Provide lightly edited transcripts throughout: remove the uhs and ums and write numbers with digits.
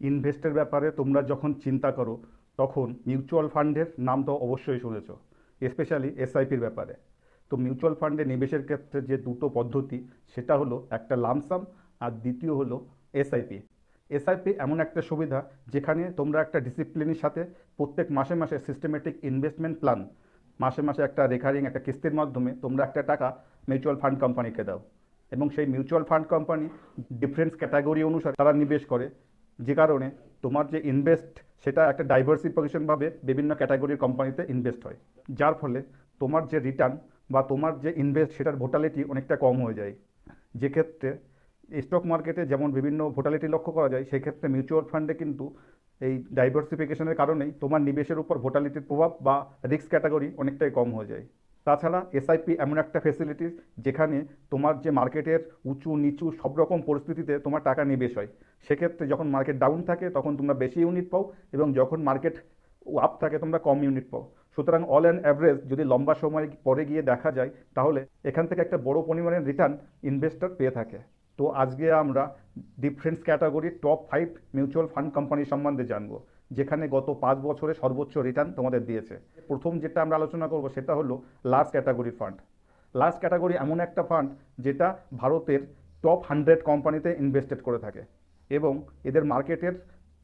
ইনভেস্টের ব্যাপারে তোমরা যখন চিন্তা করো তখন মিউচুয়াল ফান্ডের নাম তো অবশ্যই শুনেছো, স্পেশালি এসআইপির ব্যাপারে। তো মিউচুয়াল ফান্ডে নিবেশের ক্ষেত্রে যে দুটো পদ্ধতি, সেটা হলো একটা লামসাম আর দ্বিতীয় হলো এসআইপি। এসআইপি এমন একটা সুবিধা যেখানে তোমরা একটা ডিসিপ্লিনের সাথে প্রত্যেক মাসে মাসে সিস্টেমেটিক ইনভেস্টমেন্ট প্ল্যান, মাসে মাসে একটা রেকারিং একটা কিস্তির মাধ্যমে তোমরা একটা টাকা মিউচুয়াল ফান্ড কোম্পানিকে দাও, এবং সেই mutual fund company difference category অনুসারে তারা নিবেশ করে, যে কারণে তোমার যে ইনভেস্ট সেটা একটা ডাইভার্সিফিকেশনভাবে বিভিন্ন ক্যাটাগরির কোম্পানিতে ইনভেস্ট হয়, যার ফলে তোমার যে রিটার্ন বা তোমার যে ইনভেস্ট সেটার ভোটালিটি অনেকটা কম হয়ে যায়। যে ক্ষেত্রে স্টক মার্কেটে যেমন বিভিন্ন ভোটালিটি লক্ষ্য করা যায়, সেক্ষেত্রে মিউচুয়াল ফান্ডে কিন্তু এই ডাইভার্সিফিকেশনের কারণেই তোমার নিবেশের উপর ভোটালিটির প্রভাব বা রিস্ক ক্যাটাগরি অনেকটাই কম হয়ে যায়। তাছাড়া এসআইপি এমন একটা ফেসিলিটিস যেখানে তোমার যে মার্কেটের উঁচু নিচু সব রকম পরিস্থিতিতে তোমার টাকা নিবেশ হয়। সেক্ষেত্রে যখন মার্কেট ডাউন থাকে তখন তোমরা বেশি ইউনিট পাও, এবং যখন মার্কেট আপ থাকে তোমরা কম ইউনিট পাও। সুতরাং অল অ্যান্ড অ্যাভারেজ যদি লম্বা সময় পরে গিয়ে দেখা যায়, তাহলে এখান থেকে একটা বড় পরিমাণের রিটার্ন ইনভেস্টর পেয়ে থাকে। তো আজকে আমরা ডিফারেন্স ক্যাটাগরির টপ 5 মিউচুয়াল ফান্ড কোম্পানি সম্বন্ধে জানবো, যেখানে গত 5 বছরে সর্বোচ্চ রিটার্ন তোমাদের দিয়েছে। প্রথম যেটা আমরা আলোচনা করব সেটা হলো large category fund. Large category এমন একটা ফান্ড যেটা ভারতের টপ 100 কোম্পানিতে ইনভেস্টেড করে থাকে, এবং এদের মার্কেটের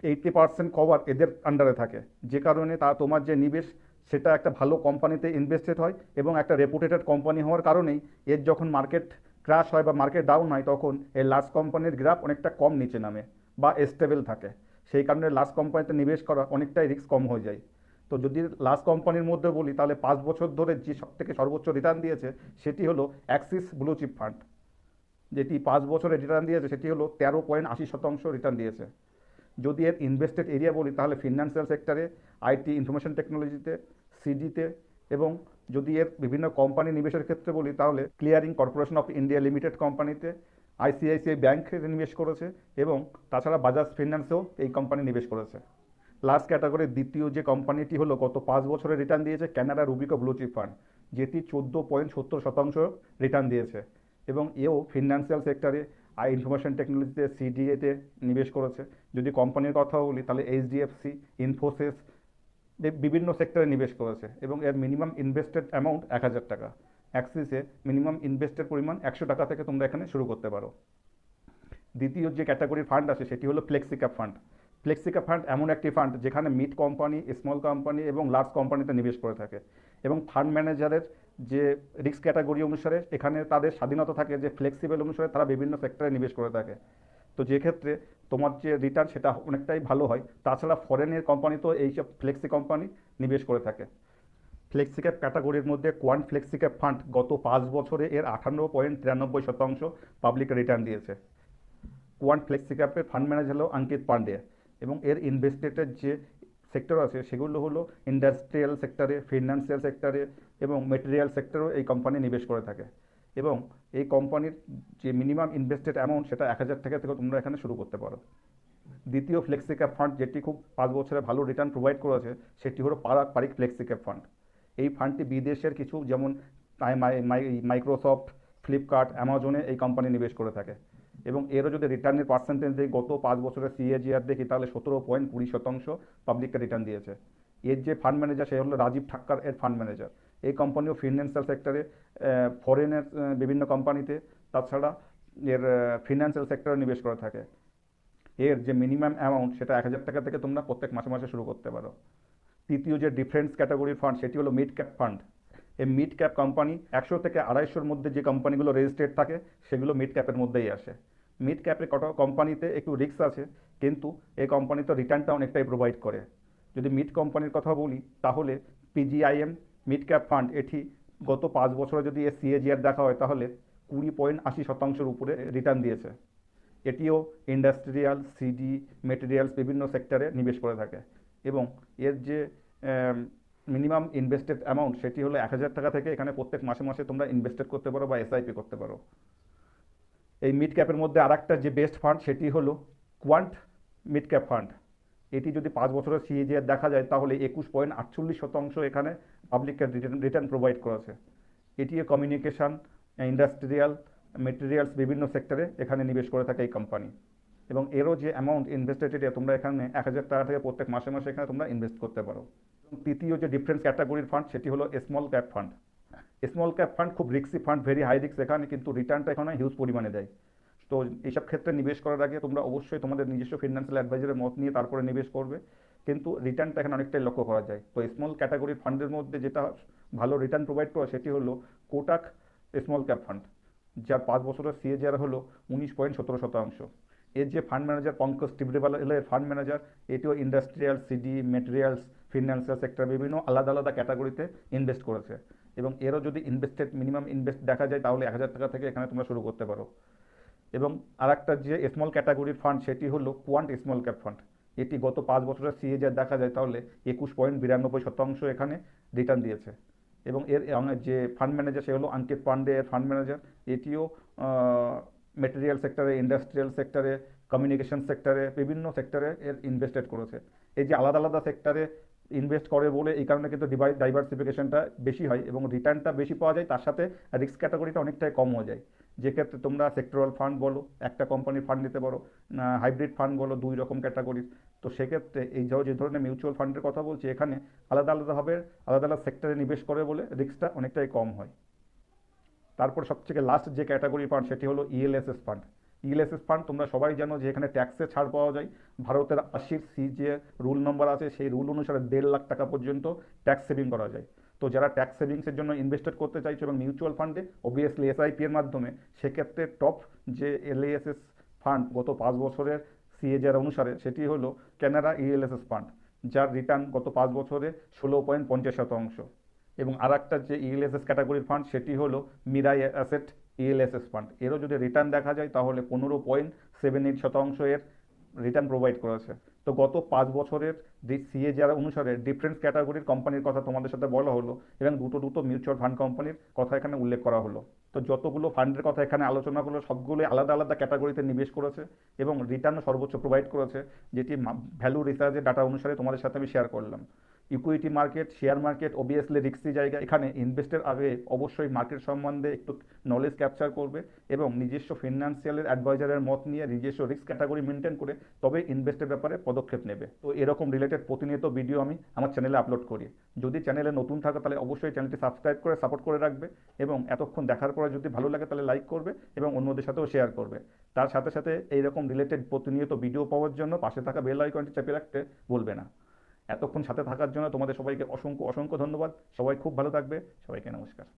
80% কভার এদের আন্ডারে থাকে, যে কারণে তোমার যে নিবেশ সেটা একটা ভালো কোম্পানিতে ইনভেস্টেড হয়, এবং একটা রেপুটেটেড কোম্পানি হওয়ার কারণেই এর যখন মার্কেট ক্র্যাশ হয় বা মার্কেট ডাউন হয়, তখন এই লার্জ কোম্পানির গ্রাফ অনেকটা কম নিচে নামে বা স্টেবল থাকে। সেই কারণে লার্জ কোম্পানিতে নিবেশ করা অনেকটাই রিস্ক কম হয়ে যায়। তো যদি লার্জ কোম্পানির মধ্যে বলি, তাহলে 5 বছর ধরে যে সব থেকে সর্বোচ্চ রিটার্ন দিয়েছে সেটি হলো অ্যাক্সিস ব্লু চিপ ফান্ড। যেটি 5 বছরে রিটার্ন দিয়েছে সেটি হলো 13.80% রিটার্ন দিয়েছে। যদি এর ইনভেস্টেড এরিয়া বলি, তাহলে ফিনান্সিয়াল সেক্টরে, আইটি ইনফরমেশন টেকনোলজিতে, সিজিতে, এবং যদি এর বিভিন্ন কোম্পানি নিবেশের ক্ষেত্রে বলি, তাহলে Clearing Corporation of India Limited কোম্পানিতে, আইসিআইসিআই ব্যাংকে নিবেশ করেছে, এবং তাছাড়া বাজাজ ফিন্যান্সেও এই কোম্পানি নিবেশ করেছে। লার্জ ক্যাটাগরির দ্বিতীয় যে কোম্পানিটি হলো গত 5 বছরে রিটার্ন দিয়েছে Canara Robeco blue chip fund, যেটি 14.70% রিটার্ন দিয়েছে, এবং এও ফিনান্সিয়াল সেক্টরে, ইনফরমেশন টেকনোলজিতে, সিডিএতে নিবেশ করেছে। যদি কোম্পানির কথা বলি, তাহলে এইচডিএফসি, ইনফোসিস বিভিন্ন সেক্টরে নিবেশ করেছে, এবং এর মিনিমাম ইনভেস্টেড অ্যামাউন্ট 1,000 টাকা। অ্যাক্সিসে মিনিমাম ইনভেস্টের পরিমাণ 100 টাকা থেকে তোমরা এখানে শুরু করতে পারো। দ্বিতীয় যে ক্যাটাগরির ফান্ড আছে সেটি হলো ফ্লেক্সিক্যাপ ফান্ড। ফ্লেক্সিক্যাপ ফান্ড এমন একটি ফান্ড যেখানে মিড কোম্পানি, স্মল কোম্পানি এবং লার্জ কোম্পানিতে নিবেশ করে থাকে, এবং ফান্ড ম্যানেজারের যে রিস্ক ক্যাটাগরি অনুসারে এখানে তাদের স্বাধীনতা থাকে, যে ফ্লেক্সিবল অনুসারে তারা বিভিন্ন সেক্টরে নিবেশ করে থাকে। তো যে ক্ষেত্রে তোমার যে রিটার্ন সেটা অনেকটাই ভালো হয়। তাছাড়া ফরেনের কোম্পানি তো এইসব ফ্লেক্সি কোম্পানি নিবেশ করে থাকে। ফ্লেক্সিক্যাপ ক্যাটাগরির মধ্যে কোয়ান্ট ফ্লেক্সিক্যাপ ফান্ড গত 5 বছরে এর 58.93% পাবলিক রিটার্ন দিয়েছে। কোয়ান্ট ফ্লেক্সিক্যাপের ফান্ড ম্যানেজার হলো অঙ্কিত পান্ডে, এবং এর ইনভেস্টেডের যে সেক্টর আছে সেগুলো হলো ইন্ডাস্ট্রিয়াল সেক্টরে, ফিনান্সিয়াল সেক্টরে এবং মেটেরিয়াল সেক্টরেও এই কোম্পানি নিবেশ করে থাকে, এবং এই কোম্পানির যে মিনিমাম ইনভেস্টেড অ্যামাউন্ট সেটা 1,000 টাকা থেকে তোমরা এখানে শুরু করতে পারো। দ্বিতীয় ফ্লেক্সিক্যাপ ফান্ড যেটি খুব 5 বছরে ভালো রিটার্ন প্রোভাইড করেছে সেটি হলো পারাক পারিক ফ্লেক্সিক্যাপ ফান্ড। এই ফান্ডটি বিদেশের কিছু যেমন মাইক্রোসফট, ফ্লিপকার্ট, অ্যামাজনে এই কোম্পানি নিবেশ করে থাকে, এবং এরও যদি রিটার্নের পার্সেন্টেজ দেখি, গত 5 বছরের সিএজিআর দেখি, তাহলে 17.20% পাবলিককে রিটার্ন দিয়েছে। এর যে ফান্ড ম্যানেজার সে হলো রাজীব ঠাক্কর, এর ফান্ড ম্যানেজার। এই কোম্পানিও ফিনান্সিয়াল সেক্টরে, ফরেনের বিভিন্ন কোম্পানিতে, তাছাড়া এর ফিনান্সিয়াল সেক্টরে নিবেশ করে থাকে। এর যে মিনিমাম অ্যামাউন্ট সেটা 1,000 টাকা থেকে তোমরা প্রত্যেক মাসে মাসে শুরু করতে পারো। তৃতীয় যে ডিফারেন্স ক্যাটাগরির ফান্ড সেটি হলো মিড ক্যাপ ফান্ড। এই মিড ক্যাপ কোম্পানি 100 থেকে 250-এর মধ্যে যে কোম্পানিগুলো রেজিস্ট্রেড থাকে সেগুলো মিড ক্যাপের মধ্যেই আসে। মিড ক্যাপের কটা কোম্পানিতে একটু রিস্ক আছে, কিন্তু এই কোম্পানি তো রিটার্নটা অনেকটাই প্রোভাইড করে। যদি মিড কোম্পানির কথা বলি, তাহলে পিজিআইএম মিড ক্যাপ ফান্ড, এটি গত 5 বছরে যদি এর সিএজিআর দেখা হয়, তাহলে 20.80%-এর উপরে রিটার্ন দিয়েছে। এটিও ইন্ডাস্ট্রিয়াল, সিডি, মেটেরিয়ালস বিভিন্ন সেক্টরে নিবেশ করে থাকে, এবং এর যে মিনিমাম ইনভেস্টেড অ্যামাউন্ট সেটি হলো 1,000 টাকা থেকে এখানে প্রত্যেক মাসে মাসে তোমরা ইনভেস্টেড করতে পারো বা এসআইপি করতে পারো। এই মিড ক্যাপের মধ্যে আরেকটা যে বেস্ট ফান্ড সেটি হলো কোয়ান্ট মিড ক্যাপ ফান্ড। এটি যদি 5 বছরের সিএজিআর দেখা যায়, তাহলে 21.48% এখানে পাবলিককে রিটার্ন প্রোভাইড করেছে। এটিও কমিউনিকেশন, ইন্ডাস্ট্রিয়াল, মেটেরিয়ালস বিভিন্ন সেক্টরে এখানে নিবেশ করে থাকে এই কোম্পানি। এবং এরও যে অ্যামাউন্ট ইনভেস্টেড এরিয়া, তোমরা এখানে 1,000 টাকা থেকে প্রত্যেক মাসে মাসে এখানে তোমরা ইনভেস্ট করতে পারো। এবং তৃতীয় যে ডিফারেন্স ক্যাটাগরির ফান্ড সেটি হলো small cap fund. Small cap fund খুব risky fund, very high risk, এখানে কিন্তু রিটার্নটা এখানে হিউজ পরিমাণে দেয়। তো এইসব ক্ষেত্রে নিবেশ করার আগে তোমরা অবশ্যই তোমাদের নিজস্ব ফিনান্সিয়াল অ্যাডভাইজারের মত নিয়ে তারপরে নিবেশ করবে, কিন্তু রিটার্নটা এখানে অনেকটাই লক্ষ্য করা যায়। তো স্মল ক্যাটাগরির ফান্ডের মধ্যে যেটা ভালো রিটার্ন প্রোভাইড করে সেটি হলো কোটাক স্মল ক্যাপ ফান্ড, যার 5 বছরের সিএজিআর হলো 19.17%। এর যে ফান্ড ম্যানেজার পঙ্কজ টিবরেওয়ালা এর ফান্ড ম্যানেজার, এটিও industrial, CD, materials, financial sector বিভিন্ন আলাদা আলাদা ক্যাটাগরিতে ইনভেস্ট করেছে। এবং এরও যদি ইনভেস্টেড মিনিমাম ইনভেস্ট দেখা যায় তাহলে 1,000 টাকা থেকে এখানে তোমরা শুরু করতে পারো। এবং আর একটা যে স্মল ক্যাটাগরির ফান্ড সেটি হলো কোয়ান্ট স্মল ক্যাপ ফান্ড। এটি গত 5 বছরের সিএজিআর দেখা যায় তাহলে 21.92% এখানে রিটার্ন দিয়েছে। এবং এর যে ফান্ড ম্যানেজার সে হলো অঙ্কিত পান্ডে, এর ফান্ড ম্যানেজার। এটিও মেটেরিয়াল সেক্টরে, ইন্ডাস্ট্রিয়াল সেক্টরে, কমিউনিকেশন সেক্টরে, বিভিন্ন সেক্টরে এর ইনভেস্টেড করেছে। এই যে আলাদা আলাদা সেক্টরে ইনভেস্ট করে বলে এই কারণে কিন্তু ডাইভার্সিফিকেশনটা বেশি হয় এবং রিটার্নটা বেশি পাওয়া যায়, তার সাথে রিস্ক ক্যাটাগরিটা অনেকটাই কম হয়ে যায়। যে ক্ষেত্রে তোমরা সেক্টরাল ফান্ড বলো, একটা কোম্পানির ফান্ড নিতে পারো, হাইব্রিড ফান্ড বলো, 2 রকম ক্যাটাগরির। তো সেক্ষেত্রে এই যে ধরনের মিউচুয়াল ফান্ডের কথা বলছি, এখানে আলাদা আলাদাভাবে আলাদা আলাদা সেক্টরে নিবেশ করে বলে রিস্কটা অনেকটাই কম হয়। তারপর সবথেকে লাস্ট যে ক্যাটাগরি ফান্ড সেটি হলো ইএলএসএস ফান্ড। ইএলএসএস ফান্ড তোমরা সবাই জানো যে এখানে ট্যাক্সে ছাড় পাওয়া যায়। ভারতের 80 যে রুল নম্বর আছে সেই রুল অনুসারে 1.5 লাখ টাকা পর্যন্ত ট্যাক্স সেভিং করা যায়। তো যারা ট্যাক্স সেভিংসের জন্য ইনভেস্টেড করতে চাইছো এবং মিউচুয়াল ফান্ডে অবভিয়াসলি এসআইপি এর মাধ্যমে, সেক্ষেত্রে টপ যে এলএএসএস ফান্ড গত 5 বছরের সিএজিআর অনুসারে সেটি হলো ক্যানারা ইএলএসএস ফান্ড, যার রিটার্ন গত 5 বছরে 16.50%। এবং আর একটা যে ইএলএসএস ক্যাটাগরির ফান্ড সেটি হলো মিরাই অ্যাসেট ইএলএসএস ফান্ড। এরও যদি রিটার্ন দেখা যায় তাহলে 15.78% এর রিটার্ন প্রোভাইড করেছে। তো গত 5 বছরের সিএজিআর অনুসারে ডিফারেন্ট ক্যাটাগরির কোম্পানির কথা তোমাদের সাথে বলা হলো এবং দুটো মিউচুয়াল ফান্ড কোম্পানির কথা এখানে উল্লেখ করা হলো। তো যতগুলো ফান্ডের কথা এখানে আলোচনা করলো সবগুলোই আলাদা আলাদা ক্যাটাগরিতে নিবেশ করেছে এবং রিটার্নও সর্বোচ্চ প্রোভাইড করেছে, যেটি ভ্যালু রিসার্চের ডাটা অনুসারে তোমাদের সাথে আমি শেয়ার করলাম। Equity market, share market obviously risky জায়গা। এখানে ইনভেস্টের আগে অবশ্যই মার্কেট সম্বন্ধে একটু নলেজ ক্যাপচার করবে এবং নিজস্ব ফিনান্সিয়ালের অ্যাডভাইজারের মত নিয়ে নিজস্ব রিস্ক ক্যাটাগরি মেনটেন করে তবে ইনভেস্টের ব্যাপারে পদক্ষেপ নেবে। তো এরকম রিলেটেড প্রতিনিয়ত ভিডিও আমি আমার চ্যানেলে আপলোড করি। যদি চ্যানেলে নতুন থাকো তাহলে অবশ্যই চ্যানেলটি সাবস্ক্রাইব করে সাপোর্ট করে রাখবে এবং এতক্ষণ দেখার পরে যদি ভালো লাগে তাহলে লাইক করবে এবং অন্যদের সাথেও শেয়ার করবে। তার সাথে সাথে এইরকম রিলেটেড প্রতিনিয়ত ভিডিও পাওয়ার জন্য পাশে থাকা বেল আইকনটি চেপে রাখতে ভুলবে না। এতক্ষণ সাথে থাকার জন্য তোমাদের সবাইকে অসংখ্য অসংখ্য ধন্যবাদ। সবাই খুব ভালো থাকবে। সবাইকে নমস্কার।